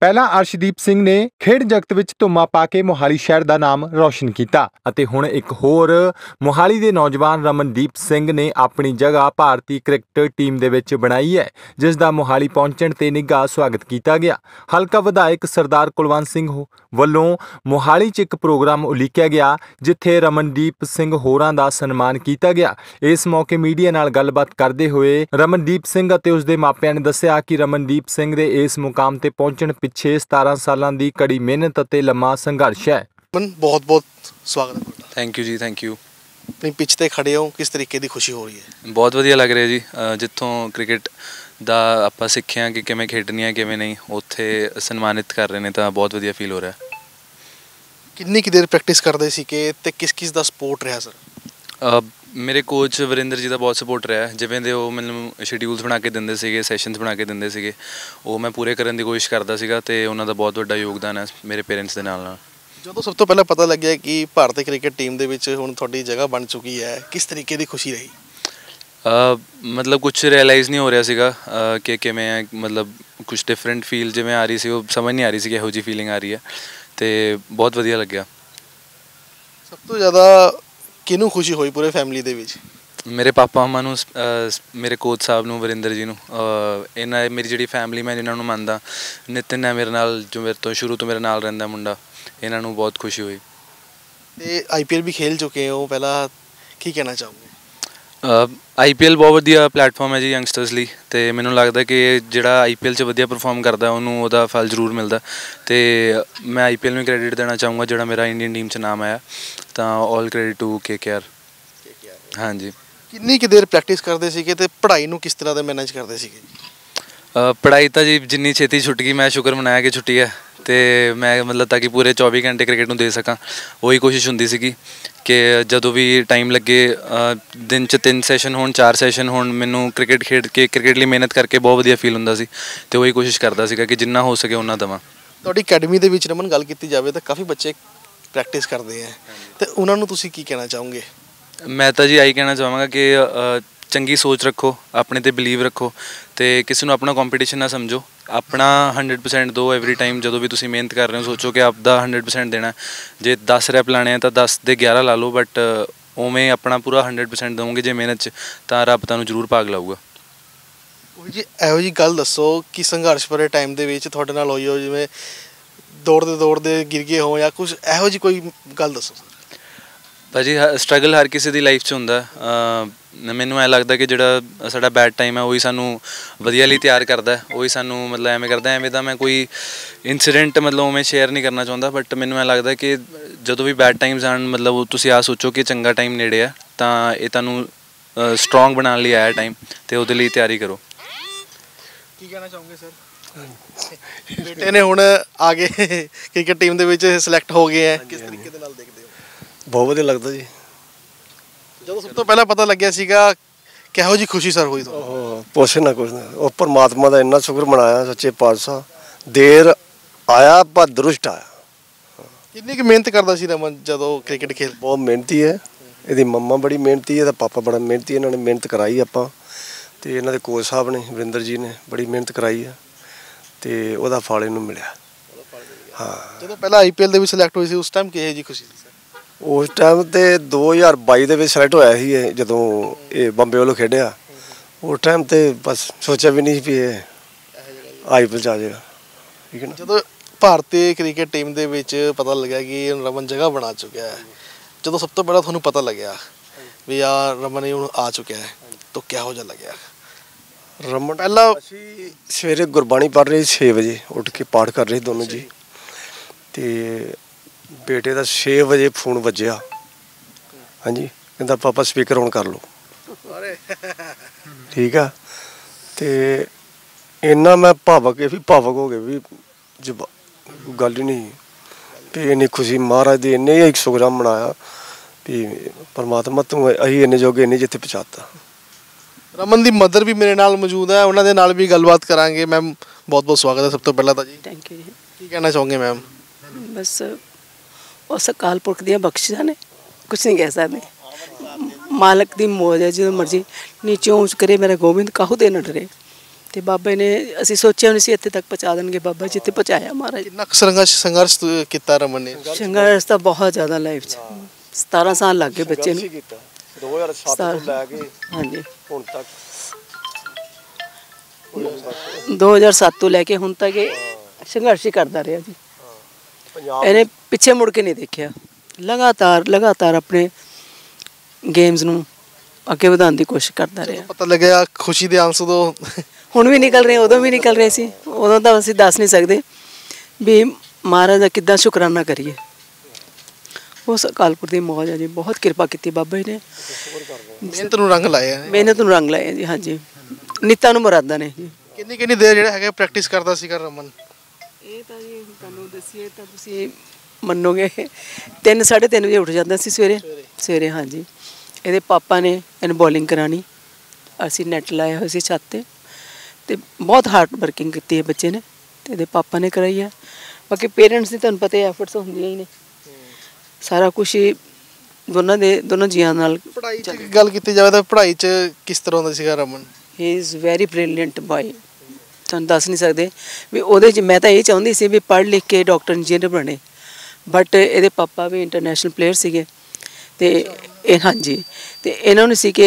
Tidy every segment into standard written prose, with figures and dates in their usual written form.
ਪਹਿਲਾਂ ਅਰਸ਼ਦੀਪ ਸਿੰਘ ਨੇ ਖੇਡ ਜਗਤ ਵਿੱਚ ਧੁੰਮਾ ਪਾ ਕੇ ਮੋਹਾਲੀ ਸ਼ਹਿਰ ਦਾ ਨਾਮ ਰੌਸ਼ਨ ਕੀਤਾ ਅਤੇ ਹੁਣ ਇੱਕ ਹੋਰ ਮੋਹਾਲੀ ਦੇ ਨੌਜਵਾਨ ਰਮਨਦੀਪ ਸਿੰਘ ਨੇ ਆਪਣੀ ਜਗ੍ਹਾ ਭਾਰਤੀ ਕ੍ਰਿਕਟ ਟੀਮ ਦੇ ਵਿੱਚ ਬਣਾਈ ਹੈ, ਜਿਸ ਦਾ ਮੋਹਾਲੀ ਪਹੁੰਚਣ ਤੇ ਨਿੱਘਾ ਸਵਾਗਤ ਕੀਤਾ ਗਿਆ। ਹਲਕਾ ਵਿਧਾਇਕ ਸਰਦਾਰ ਕੁਲਵੰਤ ਸਿੰਘ ਵੱਲੋਂ ਮੋਹਾਲੀ 'ਚ ਇੱਕ ਪ੍ਰੋਗਰਾਮ ਉਲੀਕਿਆ ਗਿਆ, ਜਿੱਥੇ ਰਮਨਦੀਪ ਸਿੰਘ ਹੋਰਾਂ ਦਾ ਸਨਮਾਨ ਕੀਤਾ ਗਿਆ। ਇਸ ਮੌਕੇ ਮੀਡੀਆ ਨਾਲ ਗੱਲਬਾਤ ਕਰਦੇ ਹੋਏ ਰਮਨਦੀਪ ਸਿੰਘ ਅਤੇ ਉਸ ਦੇ ਮਾਪਿਆਂ ਨੇ ਦੱਸਿਆ ਕਿ ਰਮਨਦੀਪ ਸਿੰਘ ਦੇ ਇਸ ਮੁਕਾਮ ਤੇ ਪਹੁੰਚਣ ਪਿੱਛੇ 17 ਸਾਲਾਂ ਦੀ ਕੜੀ ਮਿਹਨਤ ਅਤੇ ਲੰਮਾ ਸੰਘਰਸ਼ ਹੈ। बहुत बहुत स्वागत है। थैंक यू जी, थैंक यू। अपनी पिच ते खड़े हो, किस तरीके की खुशी हो रही है? बहुत वधिया लग रहा है जी। जितों क्रिकेट ਦਾ ਆਪਾਂ ਸਿੱਖਿਆ ਕਿ ਕਿਵੇਂ ਖੇਡਣੀ ਹੈ ਕਿਵੇਂ ਨਹੀਂ, ਉੱਥੇ ਸਨਮਾਨਿਤ ਕਰ ਰਹੇ ਨੇ ਤਾਂ ਬਹੁਤ ਵਧੀਆ ਫੀਲ ਹੋ ਰਿਹਾ। ਕਿੰਨੀ ਕੁ ਦੇਰ ਪ੍ਰੈਕਟਿਸ ਕਰਦੇ ਸੀ ਤੇ ਕਿਸ ਦਾ ਸਪੋਰਟ ਰਿਹਾ ਸਰ? ਮੇਰੇ ਕੋਚ ਵਰਿੰਦਰ ਜੀ ਦਾ ਬਹੁਤ ਸਪੋਰਟ ਰਿਹਾ। ਜਿਵੇਂ ਦੇ ਉਹ ਮੈਨੂੰ ਸ਼ੈਡਿਊਲਸ ਬਣਾ ਕੇ ਦਿੰਦੇ ਸੀਗੇ, ਸੈਸ਼ਨਸ ਬਣਾ ਕੇ ਦਿੰਦੇ ਸੀਗੇ, ਉਹ ਮੈਂ ਪੂਰੇ ਕਰਨ ਦੀ ਕੋਸ਼ਿਸ਼ ਕਰਦਾ ਸੀਗਾ ਤੇ ਉਹਨਾਂ ਦਾ ਬਹੁਤ ਵੱਡਾ ਯੋਗਦਾਨ ਹੈ ਮੇਰੇ ਪੇਰੈਂਟਸ ਦੇ ਨਾਲ। ਜਦੋਂ ਸਭ ਤੋਂ ਪਹਿਲਾਂ ਪਤਾ ਲੱਗਿਆ ਕਿ ਭਾਰਤੀ ਕ੍ਰਿਕਟ ਟੀਮ ਦੇ ਵਿੱਚ ਹੁਣ ਤੁਹਾਡੀ ਜਗ੍ਹਾ ਬਣ ਚੁੱਕੀ ਹੈ, ਕਿਸ ਤਰੀਕੇ ਦੀ ਖੁਸ਼ੀ ਰਹੀ? ਮਤਲਬ ਕੁਛ ਰਿਅਲਾਈਜ਼ ਨਹੀਂ ਹੋ ਰਿਹਾ ਸੀਗਾ ਕਿ ਕਿਵੇਂ ਹੈ, ਮਤਲਬ ਕੁਛ ਡਿਫਰੈਂਟ ਫੀਲ ਜਿਵੇਂ ਆ ਰਹੀ ਸੀ, ਉਹ ਸਮਝ ਨਹੀਂ ਆ ਰਹੀ ਸੀ ਕਿ ਇਹੋ ਜਿਹੀ ਫੀਲਿੰਗ ਆ ਰਹੀ ਹੈ ਤੇ ਬਹੁਤ ਵਧੀਆ ਲੱਗਿਆ। ਸਭ ਤੋਂ ਜ਼ਿਆਦਾ ਕਿਹਨੂੰ ਖੁਸ਼ੀ ਹੋਈ ਪੂਰੇ ਫੈਮਿਲੀ ਦੇ ਵਿੱਚ? ਮੇਰੇ ਪਾਪਾ ਅਮਾ ਨੂੰ, ਮੇਰੇ ਕੋਚ ਸਾਹਿਬ ਨੂੰ, ਵਰਿੰਦਰ ਜੀ ਨੂੰ, ਇਹਨਾਂ ਮੇਰੀ ਜਿਹੜੀ ਫੈਮਿਲੀ ਮੈਂ ਜਿਹਨਾਂ ਨੂੰ ਮੰਨਦਾ, ਨਿਤਿਨ ਹੈ ਮੇਰੇ ਨਾਲ ਜੋ ਮੇਰੇ ਤੋਂ ਸ਼ੁਰੂ ਤੋਂ ਮੇਰੇ ਨਾਲ ਰਹਿੰਦਾ ਮੁੰਡਾ, ਇਹਨਾਂ ਨੂੰ ਬਹੁਤ ਖੁਸ਼ੀ ਹੋਈ। ਤੇ IPL ਵੀ ਖੇਲ ਚੁੱਕੇ ਹੋ, ਪਹਿਲਾਂ ਕੀ ਕਹਿਣਾ ਚਾਹੋਗੇ? IPL ਬਹੁਤ ਵਧੀਆ ਪਲੇਟਫਾਰਮ ਹੈ ਜੀ ਯੰਗਸਟਰਸ ਲਈ, ਤੇ ਮੈਨੂੰ ਲੱਗਦਾ ਕਿ ਜਿਹੜਾ IPL 'ਚ ਵਧੀਆ ਪਰਫਾਰਮ ਕਰਦਾ ਉਹਨੂੰ ਉਹਦਾ ਫਲ ਜ਼ਰੂਰ ਮਿਲਦਾ, ਤੇ ਮੈਂ IPL ਨੂੰ ਕ੍ਰੈਡਿਟ ਦੇਣਾ ਚਾਹੂੰਗਾ ਜਿਹੜਾ ਮੇਰਾ ਇੰਡੀਅਨ ਟੀਮ 'ਚ ਨਾਮ ਆਇਆ, ਤਾਂ ਆਲ ਕ੍ਰੈਡਿਟ ਟੂ KKR। ਹਾਂਜੀ। ਕਿੰਨੀ ਕੁ ਦੇਰ ਪ੍ਰੈਕਟਿਸ ਕਰਦੇ ਸੀਗੇ ਤੇ ਪੜ੍ਹਾਈ ਨੂੰ ਕਿਸ ਤਰ੍ਹਾਂ ਦਾ ਮੈਨੇਜ ਕਰਦੇ ਸੀਗੇ? ਪੜ੍ਹਾਈ ਤਾਂ ਜੀ ਜਿੰਨੀ ਛੇਤੀ ਛੁੱਟ ਗਈ, ਮੈਂ ਸ਼ੁਕਰ ਮਨਾਇਆ ਕਿ ਛੁੱਟੀ ਹੈ, ਤੇ ਮੈਂ ਮਤਲਬ ਤਾਂ ਕਿ ਪੂਰੇ 24 ਘੰਟੇ ਕ੍ਰਿਕਟ ਨੂੰ ਦੇ ਸਕਾਂ, ਉਹੀ ਕੋਸ਼ਿਸ਼ ਹੁੰਦੀ ਸੀਗੀ ਕਿ ਜਦੋਂ ਵੀ ਟਾਈਮ ਲੱਗੇ, ਦਿਨ 'ਚ 3 ਸੈਸ਼ਨ ਹੋਣ 4 ਸੈਸ਼ਨ ਹੋਣ, ਮੈਨੂੰ ਕ੍ਰਿਕਟ ਖੇਡ ਕੇ ਕ੍ਰਿਕਟ ਲਈ ਮਿਹਨਤ ਕਰਕੇ ਬਹੁਤ ਵਧੀਆ ਫੀਲ ਹੁੰਦਾ ਸੀ, ਤੇ ਉਹੀ ਕੋਸ਼ਿਸ਼ ਕਰਦਾ ਸੀਗਾ ਕਿ ਜਿੰਨਾ ਹੋ ਸਕੇ ਓਨਾ ਦੇਵਾਂ। ਤੁਹਾਡੀ ਅਕੈਡਮੀ ਦੇ ਵਿੱਚ ਰਮਨ ਗੱਲ ਕੀਤੀ ਜਾਵੇ ਤਾਂ ਕਾਫੀ ਬੱਚੇ ਪ੍ਰੈਕਟਿਸ ਕਰਦੇ ਆ, ਤੇ ਉਹਨਾਂ ਨੂੰ ਤੁਸੀਂ ਕੀ ਕਹਿਣਾ ਚਾਹੋਗੇ? ਮੈਂ ਤਾਂ ਜੀ ਆਹੀ ਕਹਿਣਾ ਚਾਹਾਂਗਾ ਕਿ ਚੰਗੀ ਸੋਚ ਰੱਖੋ, ਆਪਣੇ 'ਤੇ ਬਿਲੀਵ ਰੱਖੋ, ਤੇ ਕਿਸੇ ਨੂੰ ਆਪਣਾ ਕੰਪੀਟੀਸ਼ਨ ਨਾ ਸਮਝੋ, ਆਪਣਾ 100% ਦਿਓ ਐਵਰੀ ਟਾਈਮ। ਜਦੋਂ ਵੀ ਤੁਸੀਂ ਮਿਹਨਤ ਕਰ ਰਹੇ ਹੋ, ਸੋਚੋ ਕਿ ਆਪਦਾ 100% ਦੇਣਾ। ਜੇ 10 ਰੈਪ ਲਾਣੇ ਆ ਤਾਂ 10 ਦੇ 11 ਲਾ ਲਓ, ਬਟ ਉਵੇਂ ਆਪਣਾ ਪੂਰਾ 100% ਦੇਵੋਗੇ ਜੇ ਮਿਹਨਤ 'ਚ, ਤਾਂ ਰੱਬ ਤੁਹਾਨੂੰ ਜ਼ਰੂਰ ਭਾਗ ਲਾਊਗਾ। ਉਹ ਜੀ ਇਹੋ ਜਿਹੀ ਗੱਲ ਦੱਸੋ ਕਿ ਸੰਘਰਸ਼ ਭਰੇ ਟਾਈਮ ਦੇ ਵਿੱਚ ਤੁਹਾਡੇ ਨਾਲ ਹੋਈ ਹੋ, ਜਿਵੇਂ ਦੌੜਦੇ ਗਿਰ ਗਏ ਹੋ, ਜਾਂ ਕੁਛ ਇਹੋ ਜਿਹੀ ਕੋਈ ਗੱਲ ਦੱਸੋ ਸਰ। ਭਾਜੀ ਸਟਰਗਲ ਹਰ ਕਿਸੇ ਦੀ ਲਾਈਫ 'ਚ ਹੁੰਦਾ। ਮੈਨੂੰ ਐਂ ਲੱਗਦਾ ਕਿ ਜਿਹੜਾ ਸਾਡਾ ਬੈਡ ਟਾਈਮ ਹੈ ਉਹੀ ਸਾਨੂੰ ਵਧੀਆ ਲਈ ਤਿਆਰ ਕਰਦਾ, ਉਹੀ ਸਾਨੂੰ ਮਤਲਬ ਐਵੇਂ ਕਰਦਾ। ਐਵੇਂ ਦਾ ਮੈਂ ਕੋਈ ਇਨਸੀਡੈਂਟ ਮਤਲਬ ਉਵੇਂ ਸ਼ੇਅਰ ਨਹੀਂ ਕਰਨਾ ਚਾਹੁੰਦਾ, ਬਟ ਮੈਨੂੰ ਐਂ ਲੱਗਦਾ ਕਿ ਜਦੋਂ ਵੀ ਬੈਡ ਟਾਈਮਸ ਆਉਣ, ਮਤਲਬ ਤੁਸੀਂ ਆ ਸੋਚੋ ਕਿ ਚੰਗਾ ਟਾਈਮ ਨੇੜੇ ਆ, ਤਾਂ ਇਹ ਤੁਹਾਨੂੰ ਸਟਰੋਂਗ ਬਣਾਉਣ ਲਈ ਆਇਆ ਟਾਈਮ, ਤੇ ਉਹਦੇ ਲਈ ਤਿਆਰੀ ਕਰੋ। ਕੀ ਕਹਿਣਾ ਚਾਹੋਗੇ ਸਰ? ਬੇਟੇ ਨੇ ਹੁਣ ਆ ਕੇ ਕ੍ਰਿਕਟ ਟੀਮ ਦੇ ਵਿੱਚ ਸਿਲੈਕਟ ਹੋ ਗਏ ਹੈ, ਕਿਸ ਤਰੀਕੇ ਦੇ ਨਾਲ ਦੇਖਦੇ ਹੋ? ਬਹੁਤ ਵਧੀਆ ਲੱਗਦਾ ਜੀ। ਜਦੋਂ ਸਭ ਤੋਂ ਪਹਿਲਾਂ ਪਤਾ ਲੱਗਿਆ ਸੀਗਾ, ਕਿਹੋ ਜਿਹੀ ਖੁਸ਼ੀ ਸਰ ਹੋਈ ਤੁਹਾਨੂੰ? ਪੁੱਛ ਨਾ ਕੁਛ, ਉਹ ਪਰਮਾਤਮਾ ਦਾ ਇੰਨਾ ਸ਼ੁਕਰ ਮਨਾਇਆ, ਸੱਚੇ ਪਾਤਸ਼ਾਹ। ਦੇਰ ਆਇਆ ਪਰ ਦਰੁਸਤ ਆਇਆ। ਕਿੰਨੀ ਕੁ ਮਿਹਨਤ ਕਰਦਾ ਸੀ ਰਮਨ ਜਦੋਂ ਕ੍ਰਿਕਟ ਖੇਲ? ਬਹੁਤ ਮਿਹਨਤੀ ਹੈ, ਇਹਦੀ ਮੰਮਾ ਬੜੀ ਮਿਹਨਤੀ ਹੈ, ਇਹਦਾ ਪਾਪਾ ਬੜਾ ਮਿਹਨਤੀ। ਇਹਨਾਂ ਨੇ ਮਿਹਨਤ ਕਰਾਈ ਆਪਾਂ, ਤੇ ਇਹਨਾਂ ਦੇ ਕੋਚ ਸਾਹਿਬ ਨੇ, ਵਰਿੰਦਰ ਜੀ ਨੇ ਬੜੀ ਮਿਹਨਤ ਕਰਾਈ ਹੈ, ਤੇ ਉਹਦਾ ਫਲ ਇਹਨੂੰ ਮਿਲਿਆ। ਹਾਂ। ਜਦੋਂ ਪਹਿਲਾਂ IPL ਦੇ ਵਿੱਚ ਸਿਲੈਕਟ ਹੋਈ ਸੀ, ਉਸ ਟਾਈਮ ਕਿਹੋ ਜਿਹੀ ਖੁਸ਼ੀ ਸੀ ਸਰ? ਉਸ ਟਾਈਮ ਤੇ 2022 ਦੇ ਵਿੱਚ ਸਿਲੈਕਟ ਹੋਇਆ ਸੀ ਇਹ, ਜਦੋਂ ਇਹ ਬੰਬੇ ਵੱਲੋਂ ਖੇਡਿਆ। ਉਸ ਟਾਈਮ ਤੇ ਬਸ ਸੋਚਿਆ ਵੀ ਨਹੀਂ ਵੀ ਇਹ IPL 'ਚ ਆ ਜਾਏਗਾ, ਠੀਕ ਹੈ ਨਾ। ਜਦੋਂ ਭਾਰਤੀ ਕ੍ਰਿਕਟ ਟੀਮ ਦੇ ਵਿੱਚ ਪਤਾ ਲੱਗਿਆ ਕਿ ਰਮਨ ਜਗ੍ਹਾ ਬਣਾ ਚੁੱਕਿਆ ਹੈ, ਜਦੋਂ ਸਭ ਤੋਂ ਪਹਿਲਾਂ ਤੁਹਾਨੂੰ ਪਤਾ ਲੱਗਿਆ ਵੀ ਯਾਰ ਰਮਨ ਹੁਣ ਆ ਚੁੱਕਿਆ ਹੈ, ਤਾਂ ਕਿਹੋ ਜਿਹਾ ਲੱਗਿਆ? ਰਮਨ ਪਹਿਲਾਂ ਅਸੀਂ ਸਵੇਰੇ ਗੁਰਬਾਣੀ ਪੜ੍ਹ ਰਹੇ 6 ਵਜੇ ਉੱਠ ਕੇ ਪਾਠ ਕਰ ਰਹੇ ਦੋਨੋਂ ਜੀ, ਤੇ ਬੇਟੇ ਦਾ 6 ਵਜੇ ਫੋਨ ਵੱਜਿਆ। ਹਾਂਜੀ, ਕਹਿੰਦਾ ਪਾਪਾ ਸਪੀਕਰ ਔਨ ਕਰ ਲਓ। ਠੀਕ ਆ, ਤੇ ਇੰਨਾ ਮੈਂ ਭਾਵਕ ਹੋ ਗਏ ਵੀ ਗੱਲ ਹੀ ਨਹੀਂ, ਵੀ ਇੰਨੀ ਖੁਸ਼ੀ ਮਹਾਰਾਜ ਦੀ, ਇੰਨੇ ਹੀ ਸ਼ੁਕਰਾਨਾ ਮਨਾਇਆ ਵੀ ਪਰਮਾਤਮਾ ਤੂੰ ਅਸੀਂ ਇੰਨੇ ਜੋਗੇ ਇੰਨੇ ਜਿੱਥੇ ਪਹੁੰਚਾਤਾ। ਰਮਨ ਦੀ ਮਦਰ ਵੀ ਮੇਰੇ ਨਾਲ ਮੌਜੂਦ ਹੈ, ਉਹਨਾਂ ਦੇ ਨਾਲ ਵੀ ਗੱਲਬਾਤ ਕਰਾਂਗੇ। ਮੈਮ ਬਹੁਤ ਬਹੁਤ ਸਵਾਗਤ ਹੈ ਸਭ ਤੋਂ ਪਹਿਲਾਂ ਤਾਂ ਜੀ। ਥੈਂਕ ਯੂ ਜੀ। ਕੀ ਕਹਿਣਾ ਚਾਹੋਗੇ ਮੈਮ? ਬਸ ਉਸ ਅਕਾਲ ਪੁਰਖ ਦੀਆਂ ਬਖਸ਼ਿਸ਼ਾਂ ਨੇ, ਕੁਛ ਨਹੀਂ ਕਹਿ ਸਕਦੇ। ਮਾਲਕ ਦੀ ਮੌਜ ਹੈ, ਜਦੋਂ ਮਰਜ਼ੀ ਨੀਚੋਂ ਉੱਚ ਕਰੇ ਮੇਰਾ ਗੋਬਿੰਦ ਕਾਹੂ ਦੇ ਨਾ ਡਰੇ। ਤੇ ਬਾਬਾ ਨੇ ਅਸੀਂ ਸੋਚਿਆ ਨਹੀਂ ਸੀ ਇੱਥੇ ਤੱਕ ਪਹੁੰਚਾ ਦੇਣਗੇ ਬਾਬਾ, ਜਿੱਥੇ ਪਹੁੰਚਾਇਆ ਮਹਾਰਾਜ। ਕਿੰਨਾ ਕੁ ਸੰਘਰਸ਼ ਕੀਤਾ ਰਮਨ ਨੇ? ਸੰਘਰਸ਼ ਤਾਂ ਬਹੁਤ ਜ਼ਿਆਦਾ ਲਾਈਫ 'ਚ 17 ਸਾਲ ਲੱਗ ਗਏ ਬੱਚੇ ਨੂੰ। ਕੀਤਾ 2007 ਤੋਂ ਲੈ ਕੇ ਹਾਂਜੀ ਹੁਣ ਤੱਕ 2007 ਤੋਂ ਲੈ ਕੇ ਹੁਣ ਤੱਕ ਇਹ ਸੰਘਰਸ਼ ਹੀ ਕਰਦਾ ਰਿਹਾ ਜੀ। ਪੰਜਾਬ ਇਹਨੇ ਪਿੱਛੇ ਮੁੜ ਕੇ ਨਹੀਂ ਦੇਖਿਆ, ਲਗਾਤਾਰ ਆਪਣੇ ਗੇਮਸ ਨੂੰ ਅੱਗੇ ਵਧਾਉਣ ਦੀ ਕੋਸ਼ਿਸ਼ ਕਰਦਾ ਰਿਹਾ। ਪਤਾ ਲੱਗਿਆ ਖੁਸ਼ੀ ਦੇ ਆਂਸੂ ਤੋਂ ਹੁਣ ਵੀ ਨਿਕਲ ਰਹੇ, ਉਦੋਂ ਵੀ ਨਿਕਲ ਰਹੇ ਸੀ। ਉਦੋਂ ਤਾਂ ਅਸੀਂ ਦੱਸ ਨਹੀਂ ਸਕਦੇ ਵੀ ਮਹਾਰਾਜ ਦਾ ਕਿੱਦਾਂ ਸ਼ੁਕਰਾਨਾ ਕਰੀਏ। ਉਸ ਅਕਾਲ ਪੁਰਖ ਦੀ ਮੌਜ ਹੈ ਜੀ, ਬਹੁਤ ਕਿਰਪਾ ਕੀਤੀ ਬਾਬਾ ਜੀ ਨੇ। ਮਿਹਨਤ ਨੂੰ ਰੰਗ ਲਾਇਆ ਹੈ। ਮਿਹਨਤ ਨੂੰ ਰੰਗ ਲਾਇਆ ਜੀ। ਹਾਂਜੀ, ਨੀਤਾਂ ਨੂੰ ਮੁਰਾਦਾਂ ਨੇ ਜੀ। ਕਿੰਨੀ ਦੇਰ ਜਿਹੜਾ ਹੈਗਾ ਪ੍ਰੈਕਟਿਸ ਕਰਦਾ ਸੀਗਾ ਰਮਨ? ਇਹ ਤਾਂ ਜੀ ਤੁਹਾਨੂੰ ਦੱਸੀਏ ਤਾਂ ਤੁਸੀਂ ਮੰਨੋਗੇ 3 3:30 ਵਜੇ ਉੱਠ ਜਾਂਦਾ ਸੀ ਸਵੇਰੇ। ਹਾਂਜੀ, ਇਹਦੇ ਪਾਪਾ ਨੇ ਇਹਨੂੰ ਬੋਲਿੰਗ ਕਰਾਣੀ, ਅਸੀਂ ਨੈਟ ਲਾਇਆ ਹੋਇਆ ਸੀ ਛੱਤ ਤੇ ਬਹੁਤ ਹਾਰਡ ਵਰਕਿੰਗ ਕੀਤੀ ਹੈ ਬੱਚੇ ਨੇ, ਤੇ ਇਹਦੇ ਪਾਪਾ ਨੇ ਕਰਾਈ ਹੈ। ਬਾਕੀ ਪੇਰੈਂਟਸ ਦੀ ਤੁਹਾਨੂੰ ਪਤਾ ਐਫਰਟਸ ਹੁੰਦੀਆਂ ਹੀ ਨੇ, ਸਾਰਾ ਕੁਛ ਹੀ ਦੋਨੋਂ ਜੀਆਂ ਨਾਲ। ਪੜ੍ਹਾਈ 'ਚ ਗੱਲ ਕੀਤੀ ਜਾਵੇ ਤਾਂ ਪੜ੍ਹਾਈ 'ਚ ਕਿਸ ਤਰ੍ਹਾਂ ਦਾ ਸੀਗਾ Raman? He is very brilliant boy, ਤੁਹਾਨੂੰ ਦੱਸ ਨਹੀਂ ਸਕਦੇ ਵੀ ਉਹਦੇ 'ਚ। ਮੈਂ ਤਾਂ ਇਹ ਚਾਹੁੰਦੀ ਸੀ ਵੀ ਪੜ੍ਹ ਲਿਖ ਕੇ ਡਾਕਟਰ ਇੰਜੀਨੀਅਰ ਬਣੇ, ਬਟ ਇਹਦੇ ਪਾਪਾ ਵੀ ਇੰਟਰਨੈਸ਼ਨਲ ਪਲੇਅਰ ਸੀਗੇ ਤੇ ਇਹ ਹਾਂਜੀ, ਤੇ ਇਹਨਾਂ ਨੂੰ ਸੀ ਕਿ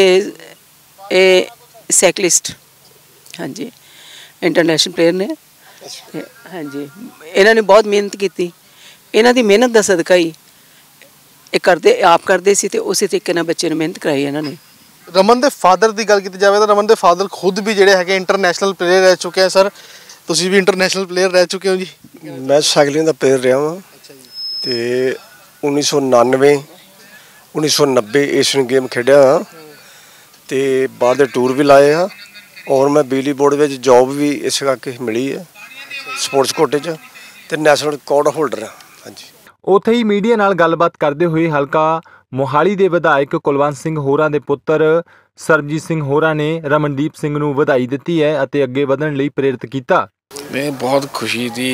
ਇਹ ਸਾਈਕਲਿਸਟ, ਹਾਂਜੀ ਇੰਟਰਨੈਸ਼ਨਲ ਪਲੇਅਰ ਨੇ। ਤੇ ਹਾਂਜੀ, ਇਹਨਾਂ ਨੇ ਬਹੁਤ ਮਿਹਨਤ ਕੀਤੀ। ਇਹਨਾਂ ਦੀ ਮਿਹਨਤ ਦਾ ਸਦਕਾ ਹੀ ਇਹ ਕਰਦੇ ਸੀ ਤੇ ਉਸੇ ਤਰੀਕੇ ਨਾਲ ਬੱਚੇ ਨੂੰ ਮਿਹਨਤ ਕਰਾਈ ਇਹਨਾਂ ਨੇ। ਰਮਨ ਦੇ ਫਾਦਰ ਦੀ ਗੱਲ ਕੀਤੀ ਜਾਵੇ ਤਾਂ ਰਮਨ ਦੇ ਫਾਦਰ ਖੁਦ ਵੀ ਜਿਹੜੇ ਹੈਗੇ ਇੰਟਰਨੈਸ਼ਨਲ ਪਲੇਅਰ ਰਹਿ ਚੁੱਕੇ ਆ। ਸਰ ਤੁਸੀਂ ਵੀ ਇੰਟਰਨੈਸ਼ਨਲ ਪਲੇਅਰ ਰਹਿ ਚੁੱਕੇ ਹੋ ਜੀ? ਮੈਂ ਸਾਈਕਲਿੰਗ ਦਾ ਪਲੇਅਰ ਰਿਹਾ ਹਾਂ ਤੇ 1999 1990 ਏਸ਼ੀਅਨ ਗੇਮ ਖੇਡਿਆ ਹਾਂ ਤੇ ਬਾਹਰ ਦੇ ਟੂਰ ਵੀ ਲਾਏ ਆ। ਔਰ ਮੈਂ ਬਿਜਲੀ ਬੋਰਡ ਵਿੱਚ ਜੌਬ ਵੀ ਇਸ ਕਰਕੇ ਮਿਲੀ ਹੈ ਸਪੋਰਟਸ ਕੋਟੇ 'ਚ, ਤੇ ਨੈਸ਼ਨਲ ਰਿਕਾਰਡ ਹੋਲਡਰ ਹਾਂ। ਹਾਂਜੀ। ਉੱਥੇ ਹੀ ਮੀਡੀਆ ਨਾਲ ਗੱਲਬਾਤ ਕਰਦੇ ਹੋਏ ਹਲਕਾ ਮੋਹਾਲੀ ਦੇ ਵਿਧਾਇਕ ਕੁਲਵੰਤ ਸਿੰਘ ਹੋਰਾਂ ਦੇ ਪੁੱਤਰ ਸਰਬਜੀਤ ਸਿੰਘ ਹੋਰਾਂ ਨੇ ਰਮਨਦੀਪ ਸਿੰਘ ਨੂੰ ਵਧਾਈ ਦਿੱਤੀ ਹੈ ਅਤੇ ਅੱਗੇ ਵਧਣ ਲਈ ਪ੍ਰੇਰਿਤ ਕੀਤਾ। ਇਹ ਬਹੁਤ ਖੁਸ਼ੀ ਦੀ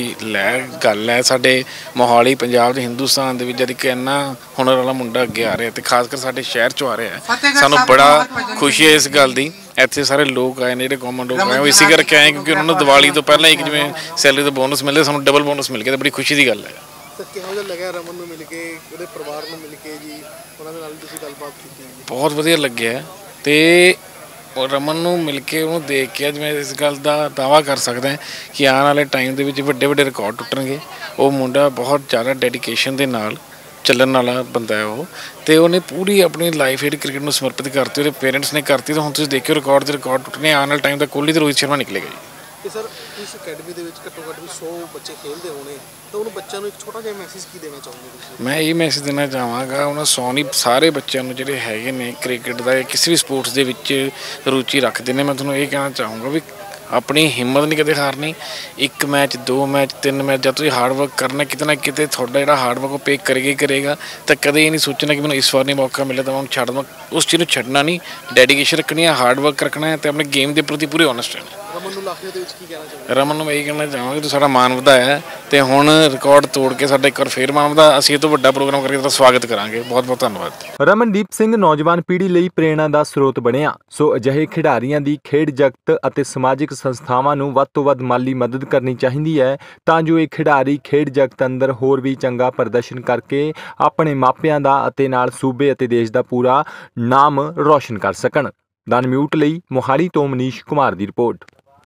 ਗੱਲ ਹੈ ਸਾਡੇ ਮੋਹਾਲੀ ਪੰਜਾਬ ਦੇ ਹਿੰਦੁਸਤਾਨ ਦੇ ਵਿੱਚ, ਜਦ ਕਿ ਇੰਨਾ ਹੁਨਰ ਵਾਲਾ ਮੁੰਡਾ ਅੱਗੇ ਆ ਰਿਹਾ ਤੇ ਖਾਸ ਕਰ ਸਾਡੇ ਸ਼ਹਿਰ 'ਚੋਂ ਆ ਰਿਹਾ ਹੈ। ਸਾਨੂੰ ਬੜਾ ਖੁਸ਼ੀ ਹੈ ਇਸ ਗੱਲ ਦੀ। ਇੱਥੇ ਸਾਰੇ ਲੋਕ ਆਏ ਨੇ ਜਿਹੜੇ ਕਾਮਨ ਲੋਕ ਆਏ, ਉਹ ਇਸੇ ਕਰਕੇ ਆਏ ਕਿਉਂਕਿ ਉਹਨਾਂ ਨੂੰ ਦੀਵਾਲੀ ਤੋਂ ਪਹਿਲਾਂ ਇੱਕ ਜਿਵੇਂ ਸੈਲਰੀ ਦਾ ਬੋਨਸ ਮਿਲਦਾ, ਸਾਨੂੰ ਡਬਲ ਬੋਨਸ ਮਿਲ ਗਿਆ ਤੇ ਬੜੀ ਖੁਸ਼ੀ ਦੀ ਗੱਲ ਹੈ। ਸਰ ਕਿਹੋ ਜਿਹਾ ਲੱਗਿਆ ਰਮਨ ਨੂੰ ਮਿਲ ਕੇ, ਉਹਦੇ ਪਰਿਵਾਰ ਨੂੰ ਮਿਲ ਕੇ ਜੀ? ਉਹਨਾਂ ਦੇ ਨਾਲ ਤੁਸੀਂ ਗੱਲਬਾਤ ਕੀਤੀ? ਬਹੁਤ ਵਧੀਆ ਲੱਗਿਆ ਤੇ ਰਮਨ ਨੂੰ ਮਿਲ ਕੇ ਉਹਨੂੰ ਦੇਖ ਕੇ ਅੱਜ ਮੈਂ ਇਸ ਗੱਲ ਦਾ ਦਾਅਵਾ ਕਰ ਸਕਦਾ ਕਿ ਆਉਣ ਵਾਲੇ ਟਾਈਮ ਦੇ ਵਿੱਚ ਵੱਡੇ ਰਿਕਾਰਡ ਟੁੱਟਣਗੇ। ਉਹ ਮੁੰਡਾ ਬਹੁਤ ਜ਼ਿਆਦਾ ਡੈਡੀਕੇਸ਼ਨ ਦੇ ਨਾਲ ਚੱਲਣ ਵਾਲਾ ਬੰਦਾ ਹੈ ਉਹ, ਤੇ ਉਹਨੇ ਪੂਰੀ ਆਪਣੀ ਲਾਈਫ ਜਿਹੜੀ ਕ੍ਰਿਕਟ ਨੂੰ ਸਮਰਪਿਤ ਕਰਤੀ, ਉਹਦੇ ਪੇਰੈਂਟਸ ਨੇ ਕਰਤੀ। ਤਾਂ ਹੁਣ ਤੁਸੀਂ ਦੇਖਿਓ ਰਿਕਾਰਡ ਟੁੱਟਣੇ, ਆਉਣ ਵਾਲੇ ਟਾਈਮ ਦਾ ਕੋਹਲੀ ਤੇ ਰੋਹਿਤ ਸ਼ਰਮਾ ਨਿਕਲੇਗਾ ਜੀ। ਤੇ ਸਰ ਇਸ ਅਕੈਡਮੀ ਦੇ ਵਿੱਚ ਘੱਟੋ ਘੱਟ ਵੀ 100 ਬੱਚੇ ਖੇਡਦੇ ਹੋਣੇ, ਤਾਂ ਉਹਨੂੰ ਬੱਚਿਆਂ ਨੂੰ ਇੱਕ ਛੋਟਾ ਜਿਹਾ ਮੈਸੇਜ ਕੀ ਦੇਣਾ ਚਾਹੁੰਦੇ ਤੁਸੀਂ? ਮੈਂ ਇਹ ਮੈਸੇਜ ਦੇਣਾ ਚਾਹਾਂਗਾ ਉਹਨਾਂ ਸਾਰੇ ਬੱਚਿਆਂ ਨੂੰ ਜਿਹੜੇ ਹੈਗੇ ਨੇ ਕ੍ਰਿਕਟ ਦਾ ਕਿਸੇ ਵੀ ਸਪੋਰਟਸ ਦੇ ਵਿੱਚ ਰੁਚੀ ਰੱਖਦੇ ਨੇ, ਮੈਂ ਤੁਹਾਨੂੰ ਇਹ ਕਹਿਣਾ ਚਾਹੂੰਗਾ ਵੀ ਆਪਣੀ ਹਿੰਮਤ ਨਹੀਂ ਕਦੇ ਹਾਰਨੀ। 1 ਮੈਚ 2 ਮੈਚ 3 ਮੈਚ ਜਦ ਤੁਸੀਂ ਹਾਰਡ ਵਰਕ ਕਰਨਾ, ਕਿਤੇ ਨਾ ਕਿਤੇ ਤੁਹਾਡਾ ਜਿਹੜਾ ਹਾਰਡ ਵਰਕ ਉਹ ਪੇ ਕਰੇਗਾ। ਤਾਂ ਕਦੇ ਇਹ ਨਹੀਂ ਸੋਚਣਾ ਕਿ ਮੈਨੂੰ ਇਸ ਵਾਰ ਨਹੀਂ ਮੌਕਾ ਮਿਲਿਆ ਤਾਂ ਮੈਂ ਉਹਨੂੰ ਛੱਡ ਦੇਵਾਂ। ਉਸ ਚੀਜ਼ ਨੂੰ ਛੱਡਣਾ ਨਹੀਂ, ਡੈਡੀਕੇਸ਼ਨ ਰੱਖਣੀ ਹੈ, ਹਾਰਡ ਵਰਕ ਰੱਖਣਾ ਹੈ ਤੇ ਆਪਣੇ ਗੇਮ ਦੇ ਪ੍ਰਤੀ ਪੂਰੇ ਓਨੈਸਟ ਰਹਿਣਾ। ਰਮਨ ਨੂੰ ਲਾਖੇ ਦੇ ਵਿੱਚ ਕੀ ਕਹਿਣਾ ਚਾਹੁੰਦੇ? ਰਮਨ ਨੂੰ ਮੈਂ ਇਹ ਕਹਿਣਾ ਚਾਹਾਂਗਾ ਤੂੰ ਸਾਡਾ ਮਾਣ ਵਧਾਇਆ ਤੇ ਹੁਣ ਰਿਕਾਰਡ ਤੋੜ ਕੇ ਸਾਡਾ ਇੱਕ ਵਾਰ ਫੇਰ ਮਾਣ ਵਧਾ। ਅਸੀਂ ਇਹ ਤੋਂ ਵੱਡਾ ਪ੍ਰੋਗਰਾਮ ਕਰਕੇ ਤੇਰਾ ਸਵਾਗਤ ਕਰਾਂਗੇ। ਬਹੁਤ ਬਹੁਤ ਧੰਨਵਾਦ। ਰਮਨਦੀਪ ਸਿੰਘ ਨੌਜਵਾਨ ਪੀੜ੍ਹੀ ਲਈ ਪ੍ਰੇਰਣਾ ਦਾ ਸਰੋਤ ਬਣਿਆ। ਸੋ ਅਜਿਹੇ ਖਿਡਾਰੀਆਂ ਦੀ ਖੇਡ ਜਗਤ ਅਤੇ ਸਮਾਜਿਕ ਸੰਸਥਾਵਾਂ ਨੂੰ ਵੱਧ ਤੋਂ ਵੱਧ ਮਾਲੀ ਮਦਦ ਕਰਨੀ ਚਾਹੀਦੀ ਹੈ ਤਾਂ ਜੋ ਇਹ ਖਿਡਾਰੀ ਖੇਡ ਜਗਤ ਅੰਦਰ ਹੋਰ ਵੀ ਚੰਗਾ ਪ੍ਰਦਰਸ਼ਨ ਕਰਕੇ ਆਪਣੇ ਮਾਪਿਆਂ ਦਾ ਅਤੇ ਨਾਲ ਸੂਬੇ ਅਤੇ ਦੇਸ਼ ਦਾ ਪੂਰਾ ਨਾਮ ਰੌਸ਼ਨ ਕਰ ਸਕਣ। ਦਨ ਮਿਊਟ ਲਈ ਮੋਹਾਲੀ ਤੋਂ ਮਨੀਸ਼ ਕੁਮਾਰ ਦੀ ਰਿਪੋਰਟ।